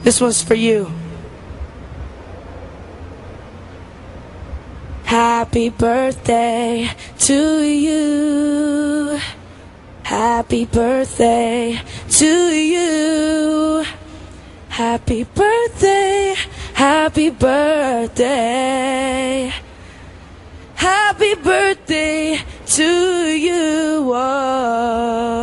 This one's for you. Happy birthday to you. Happy birthday to you. Happy birthday, happy birthday. Happy birthday to you. Oh.